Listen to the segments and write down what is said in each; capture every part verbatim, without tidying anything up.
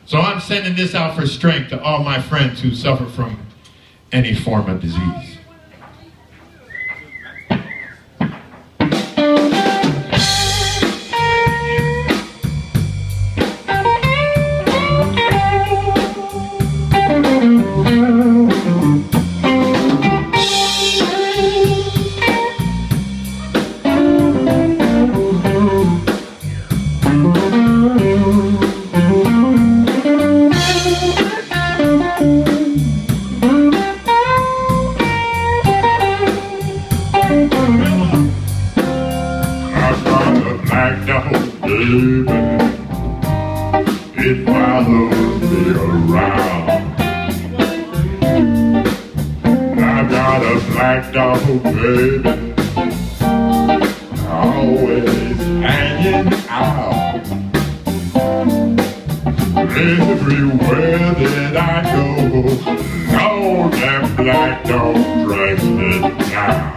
So I'm sending this out for strength to all my friends who suffer from any form of disease. It follows me around. I've got a black dog, baby, always hanging out. Everywhere that I go, oh, that black dog drags me down.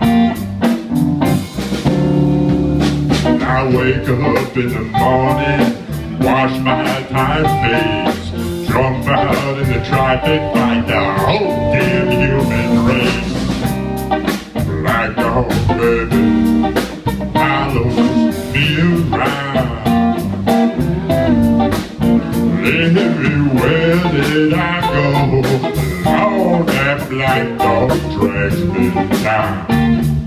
I wake up in the morning, wash my tired face, jump out in the traffic, fight the whole damn human race. Black dog, baby, follows me around. Everywhere that I go, all that black dog drags me down.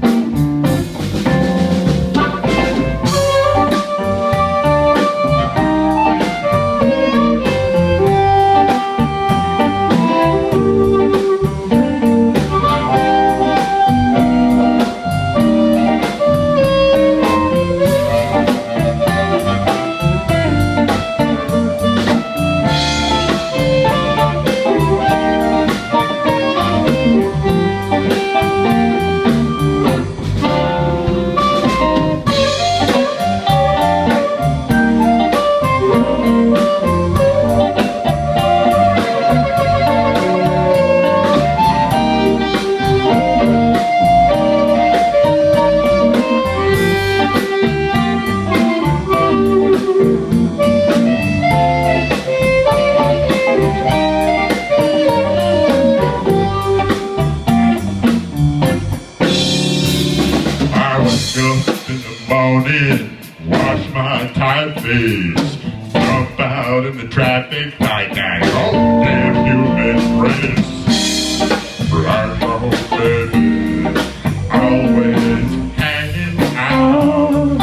Wash my tired face, jump out in the traffic, fight that whole damn human race. Black dog, baby, always hanging out.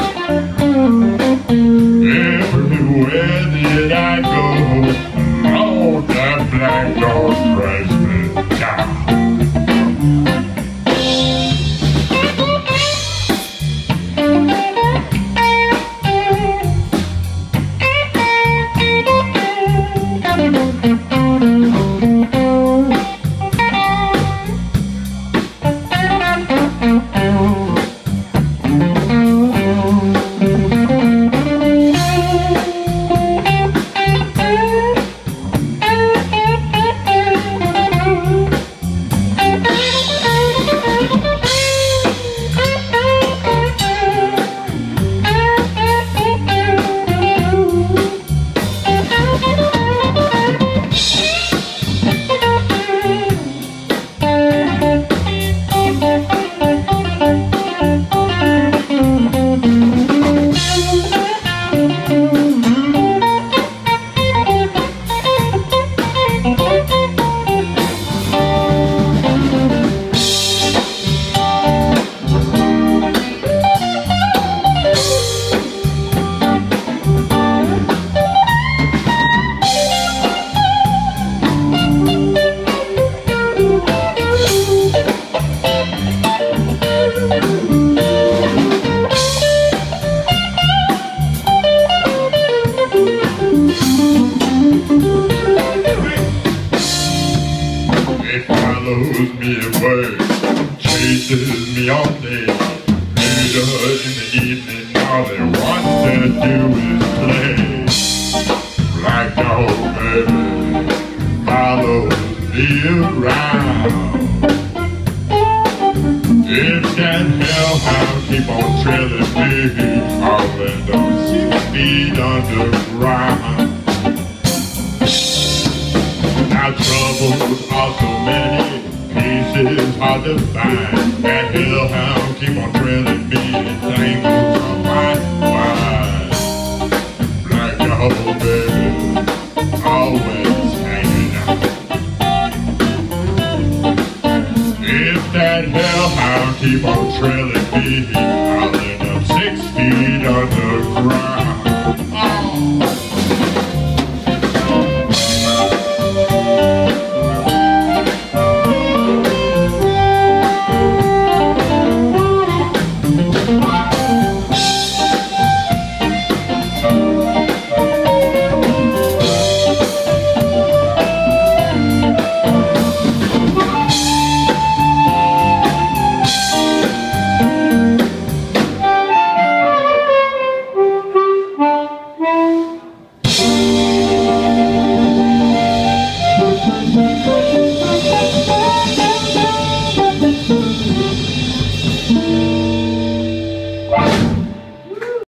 Everywhere that I go, oh, that black dog drags me down. Follows me away, chases me all day. Later in the evening, all they want to do is play. Black dog, baby, follows me around. If that hellhound keep on trailing me, I'll end up six feet underground. Now troubles are so many, pieces hard to find. That hellhound keep on trailing me in tangles of white wine. Black dog, baby, always hanging out. If that hellhound keep on trailing me,